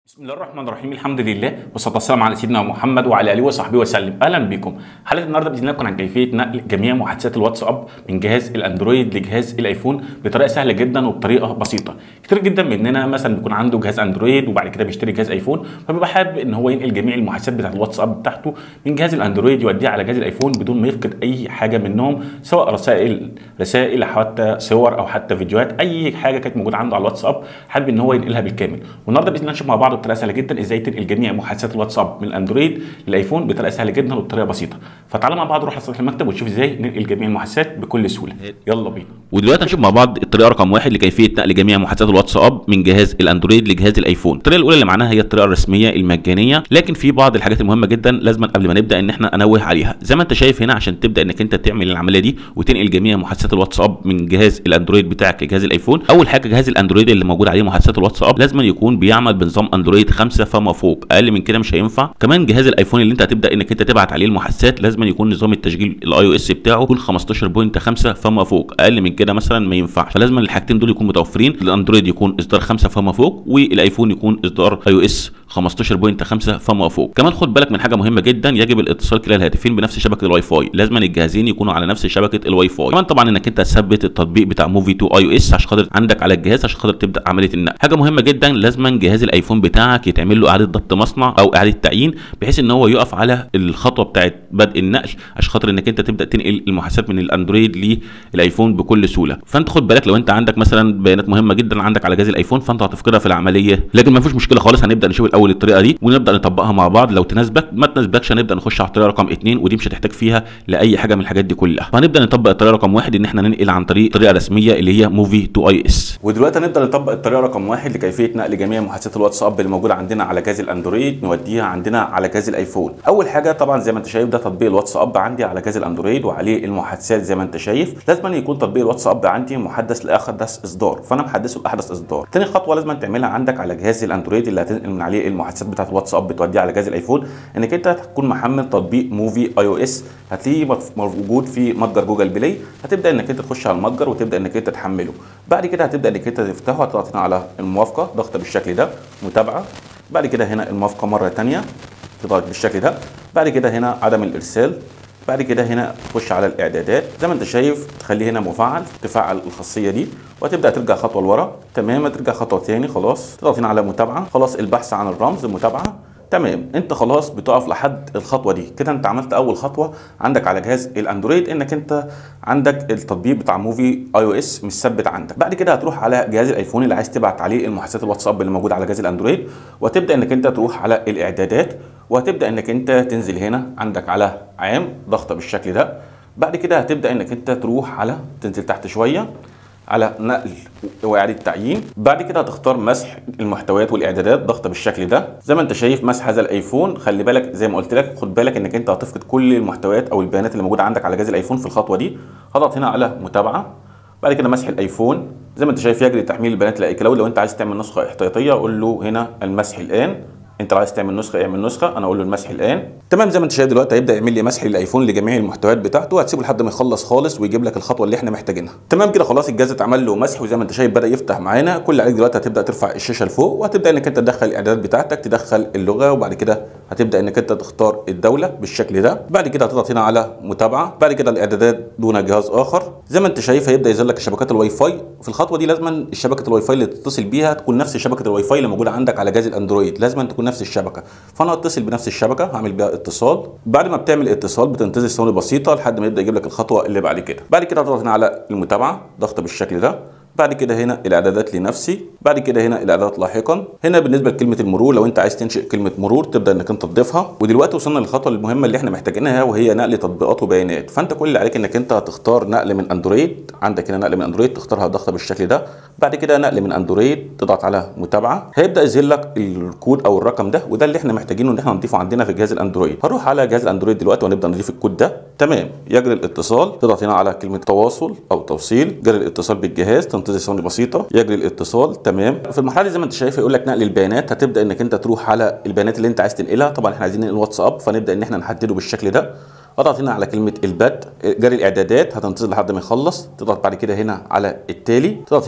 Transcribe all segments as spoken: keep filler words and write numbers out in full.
بسم الله الرحمن الرحيم. الحمد لله والصلاه والسلام على سيدنا محمد وعلى اله وصحبه وسلم. اهلا بكم. حلقه النهارده باذن الله تكون عن كيفيه نقل جميع محادثات الواتساب من جهاز الاندرويد لجهاز الايفون بطريقه سهله جدا وبطريقه بسيطه. كتير جدا مننا مثلا بيكون عنده جهاز اندرويد وبعد كده بيشتري جهاز ايفون، فبيبقى حابب ان هو ينقل جميع المحادثات بتاعه الواتساب بتاعته من جهاز الاندرويد يوديها على جهاز الايفون بدون ما يفقد اي حاجه منهم، سواء رسائل رسائل حتى صور او حتى فيديوهات، اي حاجه كانت موجوده عنده على الواتساب حابب ان هو ينقلها بالكامل. والنهارده باذن الله نشوف مع بعض بطريقه سهله جدا ازاي تنقل جميع محادثات الواتساب من الاندرويد للايفون بطريقه سهله جدا وبطريقه بسيطه. فتعالوا مع بعض نروح على سطح المكتب ونشوف ازاي ننقل جميع المحادثات بكل سهوله. يلا بينا. ودلوقتي هنشوف مع بعض الطريقه رقم واحد لكيفيه نقل جميع محادثات الواتساب من جهاز الاندرويد لجهاز الايفون. الطريقه الاولى اللي معناها هي الطريقه الرسميه المجانيه، لكن في بعض الحاجات المهمه جدا لازم قبل ما نبدا ان احنا انوه عليها. زي ما انت شايف هنا، عشان تبدا انك انت تعمل العمليه دي وتنقل جميع محادثات الواتساب من جهاز الاندرويد بتاعك لجهاز الايفون، اول حاجه جهاز الاندرويد اللي موجود عليه محادثات الواتساب لازم يكون بيعمل بنظام اندرويد خمسة فما فوق، اقل من كده مش هينفع. كمان جهاز الايفون اللي انت هتبدا انك انت تبعت عليه المحادثات لازم يكون نظام التشغيل الاي او اس بتاعه يكون خمستاشر نقطة خمسة فما فوق، اقل من كده مثلا ما ينفعش. فلازم الحاجتين دول يكونوا متوفرين، الاندرويد يكون اصدار خمسة فما فوق والايفون يكون اصدار اي او اس خمستاشر نقطة خمسة فما فوق. كمان خد بالك من حاجه مهمه جدا، يجب الاتصال كلا الهاتفين بنفس شبكه الواي فاي، لازم الجهازين يكونوا على نفس شبكه الواي فاي. كمان طبعا انك انت تثبت التطبيق بتاع موفي تو اي او اس عشان خاطر عندك على الجهاز عشان خاطر تبدا عمليه النقل. حاجه مهمه جدا، لازم جهاز الايفون بتاعك يتعمل له اعاده ضبط مصنع او اعاده تعيين بحيث ان هو يقف على الخطوه بتاعه بدء النقل عشان خاطر انك انت تبدا تنقل المحادثات من الاندرويد للايفون بكل سهوله. فانت خد بالك لو انت عندك مثلا بيانات مهمه جدا عندك على جهاز الايفون فانت هتفقدها في العمليه، لكن ما فيش مشكله خالص. هنبدا نشوف الاول الطريقه دي ونبدا نطبقها مع بعض، لو تناسبك ما تناسبكش هنبدا نخش على الطريقه رقم اتنين ودي مش هتحتاج فيها لاي حاجه من الحاجات دي كلها. فهنبدا نطبق الطريقه رقم واحد ان احنا ننقل عن طريق طريقه رسميه اللي هي موفي تو اي اس. ودلوقتي هنبدا نطبق الطريقه رقم واحد لكيفيه نقل جميع محادثات الواتساب اللي موجوده عندنا على جهاز الاندرويد نوديها عندنا على جهاز الايفون. اول حاجه طبعا زي ما انت شايف ده تطبيق الواتساب عندي على جهاز الاندرويد وعليه المحادثات زي ما انت شايف. لازم يكون تطبيق الواتساب عندي محدث لاحدث اصدار، فانا محدثه لاحدث اصدار. تاني خطوه لازم تعملها عندك على جهاز الاندرويد اللي هتنقل من عليه المحادثات بتاعه الواتساب بتوديها على جهاز الايفون، انك انت تكون محمل تطبيق موفي اي او اس، هتلاقيه موجود في متجر جوجل بلاي. هتبدا انك انت تخش على المتجر وتبدا انك انت تحمله. بعد كده هتبدا انك انت تفتحه، هتضغط هنا على الموافقه، ضغط بالشكل ده، متابعه. بعد كده هنا الموافقه مره ثانيه، تضغط بالشكل ده. بعد كده هنا عدم الارسال. بعد كده هنا تخش على الاعدادات زي ما انت شايف، تخليه هنا مفعل، تفعل الخاصيه دي وهتبدا ترجع خطوه لورا. تمام، ترجع خطوه ثاني، خلاص تضغط هنا على متابعه، خلاص البحث عن الرمز، متابعه. تمام، انت خلاص بتقف لحد الخطوه دي كده. انت عملت اول خطوه عندك على جهاز الاندرويد، انك انت عندك التطبيق بتاع موفي اي او اس مش ثابت عندك. بعد كده هتروح على جهاز الايفون اللي عايز تبعت عليه المحادثات الواتساب اللي موجوده على جهاز الاندرويد، وتبدا انك انت تروح على الاعدادات وهتبدا انك انت تنزل هنا عندك على عام، ضغطه بالشكل ده. بعد كده هتبدا انك انت تروح على تنزل تحت شويه على نقل واعاده تعيين. بعد كده هتختار مسح المحتويات والاعدادات، ضغطه بالشكل ده زي ما انت شايف. مسح هذا الايفون، خلي بالك زي ما قلت لك، خد بالك انك انت هتفقد كل المحتويات او البيانات اللي موجوده عندك على جهاز الايفون في الخطوه دي. هضغط هنا على متابعه. بعد كده مسح الايفون زي ما انت شايف، يجري تحميل البيانات للايكلاود. لو انت عايز تعمل نسخه احتياطيه قول له هنا المسح الان. انت لو عايز تعمل نسخه اعمل نسخه، انا اقول له المسح الان. تمام، زي ما انت شايف دلوقتي هيبدا يعمل لي مسح للايفون لجميع المحتويات بتاعته. هتسيبه لحد ما يخلص خالص ويجيب لك الخطوه اللي احنا محتاجينها. تمام كده خلاص الجهاز اتعمل له مسح وزي ما انت شايف بدا يفتح معانا. كل اللي عليك دلوقتي هتبدا ترفع الشاشه لفوق وهتبدا انك انت تدخل الاعدادات بتاعتك، تدخل اللغه، وبعد كده هتبدا انك انت تختار الدوله بالشكل ده. بعد كده هتضغط هنا على متابعه. بعد كده الاعدادات دون جهاز اخر زي ما انت شايف، هيبدا يظهر لك شبكات الواي فاي. في الخطوه دي لازم شبكه الواي فاي اللي تتصل بيها تكون نفس شبكه الواي فاي اللي موجوده عندك على جهاز الاندرويد، لازم تكون نفس الشبكه. فانا هتصل بنفس الشبكه، هعمل بيها اتصال. بعد ما بتعمل اتصال بتنتظر ثواني بسيطه لحد ما يبدا يجيب لك الخطوه اللي بعد كده. بعد كده هتضغط هنا على المتابعه، ضغط بالشكل ده. بعد كده هنا الاعدادات لنفسي. بعد كده هنا الاعدادات لاحقا. هنا بالنسبه لكلمه المرور، لو انت عايز تنشئ كلمه مرور تبدا انك انت تضيفها. ودلوقتي وصلنا للخطوه المهمه اللي احنا محتاجينها وهي نقل تطبيقات وبيانات. فانت كل اللي عليك انك انت هتختار نقل من اندرويد. عندك هنا نقل من اندرويد، تختارها ضغطه بالشكل ده. بعد كده نقل من اندرويد، تضغط على متابعه. هيبدا يظهر لك الكود او الرقم ده، وده اللي احنا محتاجينه ان احنا نضيفه عندنا في جهاز الاندرويد. هروح على جهاز الاندرويد دلوقتي ونبدا نضيف الكود ده. تمام، يجري الاتصال، تضغط هنا على كلمه تواصل او توصيل. جري الاتصال بالجهاز، تنتظر ثواني بسيطه يجري الاتصال. تمام، في المرحله دي زي ما انت شايف يقول لك نقل البيانات. هتبدا انك انت تروح على البيانات اللي انت عايز تنقلها. طبعا احنا عايزين ننقل واتساب، فنبدا ان احنا نحدده بالشكل ده. اضغط هنا على كلمه البدء، جري الاعدادات، هتنتظر لحد ما يخلص. تضغط بعد كده هنا على التالي، تضغط هنا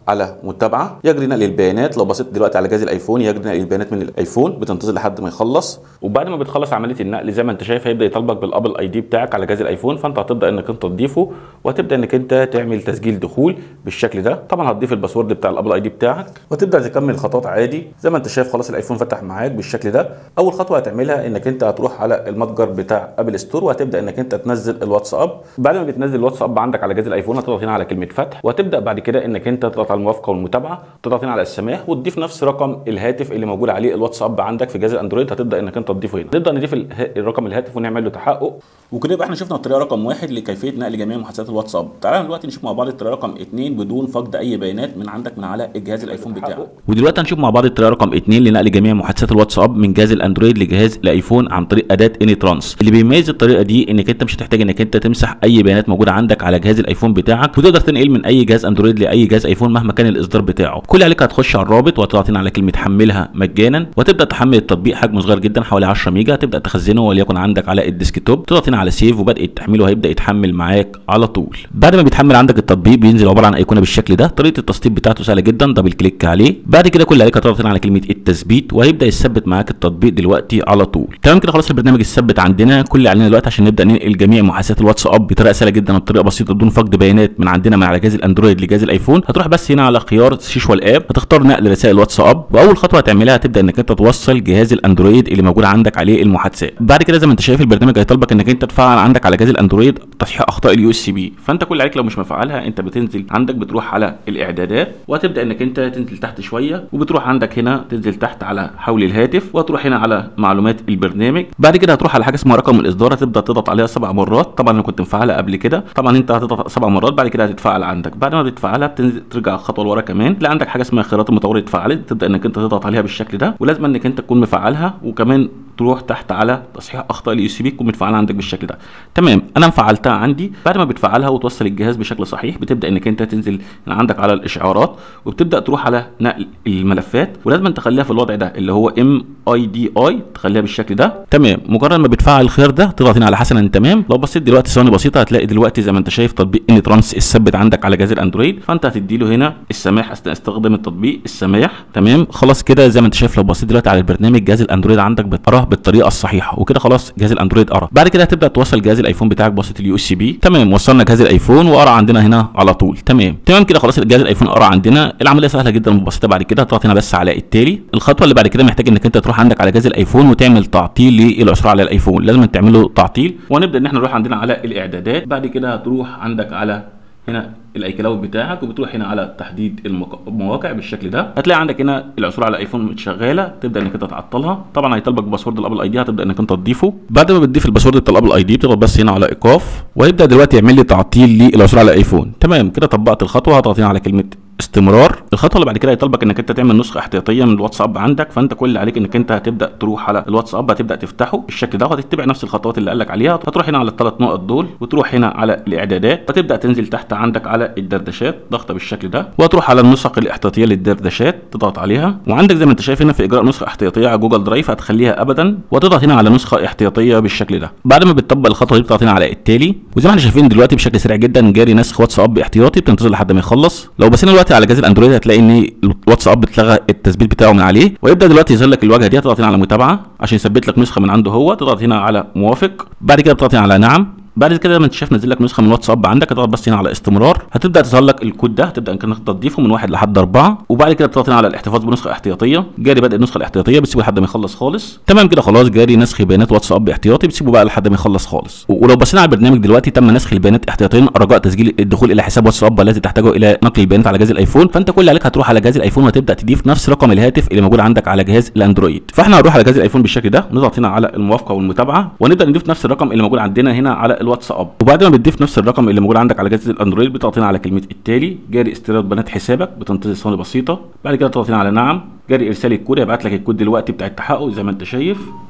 على متابعه يجري نقل البيانات. لو بصيت دلوقتي على جهاز الايفون يجري نقل البيانات من الايفون، بتنتظر لحد ما يخلص، وبعد ما بتخلص عمليه النقل زي ما انت شايف هيبدا يطالبك بالابل اي دي بتاعك على جهاز الايفون، فانت هتبدا انك انت تضيفه وهتبدا انك انت تعمل تسجيل دخول بالشكل ده. طبعا هتضيف الباسورد بتاع الابل اي دي بتاعك وتبدا تكمل الخطوات عادي زي ما انت شايف. خلاص الايفون فتح معاك بالشكل ده. اول خطوه هتعملها انك انت هتروح على المتجر بتاع ابل ستور وهتبدا انك انت تنزل الواتساب. بعد ما بتنزل الواتساب عندك على جهاز الايفون هتضغط هنا على كلمه فتح، وهتبدا بعد كده انك انت تضغط على الموافقه والمتابعه، تضغط هنا على السماح وتضيف نفس رقم الهاتف اللي موجود عليه الواتساب عندك في جهاز الاندرويد. هتبدا انك انت تضيفه هنا. نبدا نضيف الرقم الهاتف ونعمل له تحقق. وكده يبقى احنا شفنا الطريقه رقم واحد لكيفيه نقل جميع محادثات الواتساب. تعالى دلوقتي نشوف مع بعض الطريقه رقم اثنين بدون فقد اي بيانات من عندك من على الجهاز الايفون بتاعك. ودلوقتي هنشوف مع بعض الطريقه رقم اثنين لنقل جميع محادثات الواتساب من جهاز الاندرويد لجهاز الايفون عن طريق اداه اني ترانس. اللي بيميز الطريقه دي انك انت مش هتحتاج انك انت تمسح اي بيانات موجوده عندك على جهاز الايفون بتاعك، وتقدر تنقل من اي جهاز اندرويد لاي جهاز ايفون مهما كان الاصدار بتاعه. كل عليك هتخش على الرابط وهتضغط هنا على كلمه حملها مجانا، وتبدا تحمل التطبيق. حجمه صغير جدا حوالي عشرة ميجا. هتبدا تخزنه وليكن عندك على الديسكتوب، تضغط هنا على سيف وبدأ التحميل وهيبدا يتحمل معاك على طول. بعد ما بيتحمل عندك التطبيق بينزل عباره عن ايقونه بالشكل ده. طريقه التسطيب بتاعته سهله جدا، دبل كليك عليه. بعد كده كل اللي عليك هتضغط هنا على كلمه التثبيت وهيبدا يثبت معاك التطبيق دلوقتي على طول. تمام كده خلاص البرنامج اتثبت عندنا. كل اللي علينا دلوقتي عشان نبدا ننقل جميع محادثات الواتساب بطريقه سهله جدا وبطريقه بسيطه بدون فقد بيانات من عندنا من على جهاز الاندرويد لجهاز الايفون، هتروح بس هنا على خيار سيشوال اب، هتختار نقل رسائل واتساب، واول خطوه هتعملها هتبدا انك انت توصل جهاز الاندرويد اللي موجود عندك عليه المحادثات. بعد كده زي ما انت شايف البرنامج هيطلبك انك انت تفعل عندك على جهاز الاندرويد تصحيح اخطاء اليو اس بي. فانت كل عليك لو مش مفعلها انت بتنزل عندك بتروح على الاعدادات وهتبدا انك انت تنزل تحت شويه، وبتروح عندك هنا تنزل تحت على حول الهاتف وهتروح هنا على معلومات البرنامج. بعد كده هتروح على حاجه اسمها رقم الاصدار، هتبدا تضغط عليها سبع مرات. طبعا انا كنت مفعلها قبل كده، طبعا انت هتضغط سبع مرات بعد كده هتتفعل عندك. بعد ما بتفعلها بتنزل ترجع خطوه لورا كمان، تلاقي عندك حاجه اسمها خيارات المطور اتفعلت، تبدا انك انت تضغط عليها بالشكل ده، ولازم انك انت تكون مفعلها، وكمان تروح تحت على تصحيح اخطاء اليو اس بي تكون متفعلها عندك بالشكل ده. تمام انا مفعلتها عندي. بعد ما بتفعلها وتوصل الجهاز بشكل صحيح بتبدا انك انت تنزل عندك على الاشعارات وبتبدا تروح على نقل الملفات، ولازم تخليها في الوضع ده اللي هو ام اي دي اي، تخليها بالشكل ده. تمام مجرد ما بتفعل الخيار ده تضغط هنا على حسنا تمام. لو بصيت دلوقتي ثواني بسيطه هتلاقي دلوقتي زي ما انت شايف تطبيق اني ترانس الثبت عندك على جهاز الاندرويد، فانت هتدي له هنا السماح اثناء استخدام التطبيق السماح. تمام خلاص كده زي ما انت شايف لو بصيت دلوقتي على البرنامج جهاز الاندرويد عندك بتقراه بالطريقه الصحيحه، وكده خلاص جهاز الاندرويد قرا. بعد كده هتبدا توصل جهاز الايفون بتاعك بواسطه اليو اس بي. تمام وصلنا جهاز الايفون وقرا عندنا هنا على طول. تمام تمام كده خلاص جهاز الايفون قرا عندنا. العمليه سهله جدا وبسيطه. بعد كده هتضغط هنا بس على التالي. الخطوه اللي بعد كده محتاج انك انت تروح عندك على جهاز الايفون وتعمل تعطيل للعثور على الايفون، لازم تعمل له تعطيل. وهنبدا ان احنا نروح عندنا على الاعدادات. بعد كده هتروح عندك على هنا الايكلاود بتاعك وبتروح هنا على تحديد المواقع بالشكل ده. هتلاقي عندك هنا العثور على ايفون شغاله، تبدا انك انت تعطلها. طبعا هيطلبك باسورد الابل اي دي، هتبدا انك انت تضيفه. بعد ما بتضيف الباسورد بتاع الابل اي دي بتضغط بس هنا على ايقاف وهيبدا دلوقتي يعمل لي تعطيل للعثور على ايفون. تمام كده طبقت الخطوه. هتضغط هنا على كلمه استمرار. الخطوه اللي بعد كده هيطلبك انك انت تعمل نسخه احتياطيه من الواتساب عندك، فانت كل اللي عليك انك انت هتبدا تروح على الواتساب هتبدا تفتحه بالشكل ده وهتتبع نفس الخطوات اللي قال لك عليها. هتروح هنا على الثلاث نقط دول وتروح هنا على الاعدادات وتبدا تنزل تحت عندك على الدردشات ضغطه بالشكل ده، وهتروح على النسخ الاحتياطيه للدردشات تضغط عليها. وعندك زي ما انت شايف هنا في اجراء نسخه احتياطيه على جوجل درايف هتخليها ابدا وتضغط هنا على نسخه احتياطيه بالشكل ده. بعد ما بتطبق الخطوه دي بتضغط هنا على التالي. وزي ما احنا شايفين دلوقتي بشكل سريع جدا جاري نسخ واتساب احتياطي، بتنتظر لحد ما يخلص. لو بصينا دلوقتي على جهاز الاندرويد هتلاقي ان الواتساب اتلغى التثبيت بتاعه من عليه، ويبدا دلوقتي يظهر لك الواجهه دي. تضغط هنا على متابعه عشان يثبت لك نسخه من عنده هو، تضغط هنا على موافق. بعد كده بتضغط هنا على نعم. بعد كده لما انت شايف نزل لك نسخه من الواتساب عندك هتضغط بس هنا على استمرار. هتبدا تظهر لك الكود ده، هتبدا انك انت تضيفه من واحد لحد اربعه. وبعد كده بتضغط هنا على الاحتفاظ بنسخه احتياطيه. جاري بدء النسخه الاحتياطيه بتسيبه لحد ما يخلص خالص. تمام كده خلاص جاري نسخ بيانات واتساب احتياطي، بتسيبه بقى لحد ما يخلص خالص. ولو بصينا على البرنامج دلوقتي تم نسخ البيانات احتياطيا رجاء تسجيل الدخول الى حساب واتساب الذي تحتاجه الى نقل البيانات على جهاز الايفون. فانت كل اللي عليك هتروح على جهاز الايفون وتبدا تضيف نفس رقم الهاتف اللي موجود عندك على جهاز الاندرويد. فاحنا هنروح على جهاز الايفون بالشكل ده، نضغط هنا على الموافقه والمتابعه ونبدا نضيف نفس الرقم اللي موجود عندنا هنا على الواتساب. وبعد ما بتضيف نفس الرقم اللي موجود عندك على جهاز الاندرويد بتضغط هنا على كلمه التالي. جاري استيراد بيانات حسابك، بتنتظر ثواني بسيطه. بعد كده تضغط هنا على نعم. جاري ارسال الكود، هيبعت لك الكود دلوقتي بتاع التحقق زي ما انت شايف.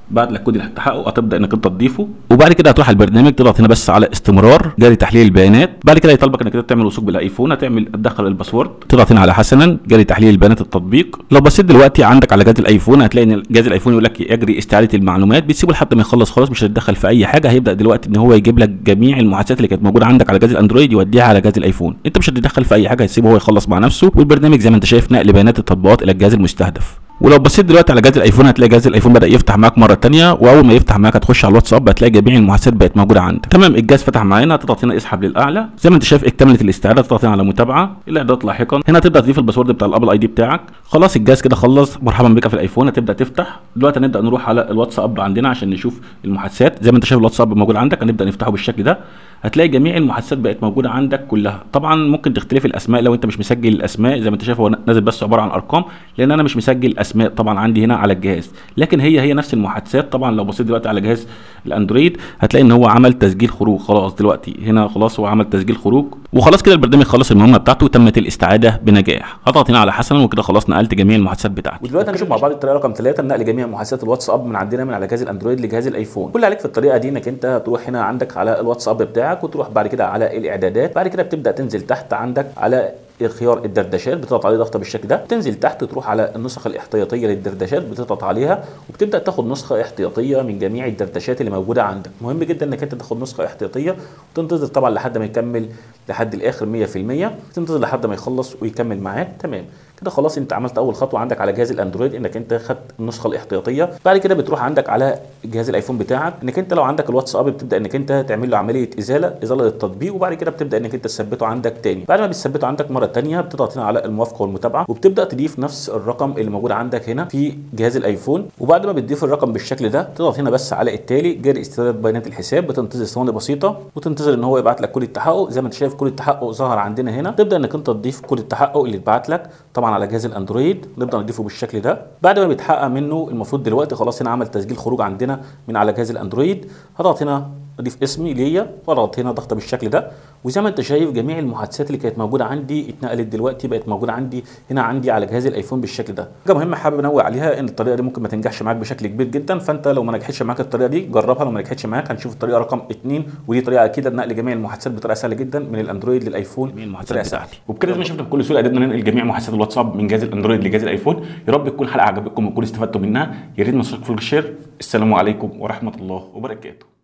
بعت لك كود التحقق، هتبدا انك انت تضيفه، وبعد كده هتروح على البرنامج تضغط هنا بس على استمرار جاري تحليل البيانات. بعد كده يطلبك انك انت تعمل وثوق بالايفون، هتعمل تدخل الباسورد، تضغط هنا على حسنا جاري تحليل البيانات التطبيق. لو بصيت دلوقتي عندك على جهاز الايفون هتلاقي ان جهاز الايفون يقول لك يجري استعاده المعلومات، بتسيبه لحد ما يخلص خلاص، مش هتتدخل في اي حاجه. هيبدا دلوقتي ان هو يجيب لك جميع المحادثات اللي كانت موجوده عندك على جهاز الاندرويد يوديها على جهاز الايفون، انت مش هتتدخل في اي حاجه، هتسيبه هو يخلص مع نفسه. والبرنامج زي ما انت شايف نقل بيانات التطبيقات الى الجهاز المستهدف. ولو بصيت دلوقتي على جهاز الايفون هتلاقي جهاز الايفون بدا يفتح معاك مره ثانيه، واول ما يفتح معاك هتخش على الواتساب هتلاقي جميع المحادثات بقت موجوده عندك. تمام، الجهاز فتح معانا، هتضغط هنا اسحب للاعلى زي ما انت شايف اكتملت الاستعاده، تضغط هنا على متابعه الاعدادات لاحقا. هنا تبدا تضيف الباسورد بتاع الابل اي دي بتاعك. خلاص الجهاز كده خلص، مرحبا بك في الايفون. هتبدا تفتح دلوقتي، هنبدا نروح على الواتساب عندنا عشان نشوف المحادثات. زي ما انت شايف الواتساب موجود عندك، هنبدا نفتحه بالشكل ده. هتلاقي جميع المحادثات بقت موجوده عندك كلها. طبعا ممكن تختلف الاسماء لو انت مش مسجل الاسماء، زي ما انت شايف هو نازل بس عباره عن ارقام، لان انا مش مسجل اسماء طبعا عندي هنا على الجهاز، لكن هي هي نفس المحادثات. طبعا لو بصيت دلوقتي على جهاز الاندرويد هتلاقي ان هو عمل تسجيل خروج. خلاص دلوقتي هنا خلاص هو عمل تسجيل خروج، وخلاص كده البرنامج خلص المهمه بتاعته وتمت الاستعاده بنجاح. هضغط هنا على حسنا وكده خلاص نقلت جميع المحادثات بتاعتي. ودلوقتي هنشوف مع بعض الطريقه رقم ثلاثة لنقل جميع محادثات الواتساب من عندنا من على جهاز الاندرويد لجهاز الايفون. كل اللي عليك في الطريقه دي انك انت هتروح هنا عندك على الواتساب بتاعك، وتروح بعد كده على الاعدادات. بعد كده بتبدا تنزل تحت عندك على خيار الدردشات، بتضغط عليه ضغطه بالشكل ده. تنزل تحت تروح على النسخ الاحتياطيه للدردشات، بتضغط عليها وبتبدا تاخد نسخه احتياطيه من جميع الدردشات اللي موجوده عندك. مهم جدا انك انت تاخد نسخه احتياطيه وتنتظر طبعا لحد ما يكمل لحد الاخر مية في المية، تنتظر لحد ما يخلص ويكمل معاك. تمام كده خلاص انت عملت اول خطوه عندك على جهاز الاندرويد انك انت خدت النسخه الاحتياطيه. بعد كده بتروح عندك على جهاز الايفون بتاعك، انك انت لو عندك الواتساب بتبدا انك انت تعمل له عمليه ازاله ازاله للتطبيق، وبعد كده بتبدا انك انت تثبته عندك تاني. بعد ما بتثبته عندك مره ثانيه بتضغط هنا على الموافقه والمتابعه، وبتبدا تضيف نفس الرقم اللي موجود عندك هنا في جهاز الايفون. وبعد ما بتضيف الرقم بالشكل ده تضغط هنا بس على التالي جاري استعاده بيانات الحساب، بتنتظر ثواني بسيطه وتنتظر ان هو يبعت لك كود التحقق. زي ما انت شايف كود التحقق ظهر عندنا هنا، تبدا انك انت تضيف كود التحقق اللي اتبعت لك طبعا على جهاز الاندرويد. نبدا نضيفه بالشكل ده. بعد ما بيتحقق منه المفروض دلوقتي خلاص هنا عمل تسجيل خروج عندنا من على جهاز الاندرويد. هضغط هنا اضيف اسمي ليا واضغط هنا ضغطه بالشكل ده، وزي ما انت شايف جميع المحادثات اللي كانت موجوده عندي اتنقلت دلوقتي بقت موجوده عندي هنا عندي على جهاز الايفون بالشكل ده. حاجه مهمه حابب انوه عليها ان الطريقه دي ممكن ما تنجحش معاك بشكل كبير جدا، فانت لو ما نجحتش معاك الطريقه دي جربها. لو ما نجحتش معاك هنشوف الطريقه رقم اتنين، ودي طريقه اكيده لنقل جميع المحادثات بطريقه سهله جدا من الاندرويد للايفون بطريقه سهله. وبكده زي ما شفنا بكل سهوله قدرنا ننقل جميع محادثات الواتساب من جهاز الاندرويد لجهاز الايفون. يا رب تكون الحلقه عجبتكم وتكونوا استفدتوا منها. يا ريت ما تنسوش الشير. السلام عليكم ورحمه الله وبركاته.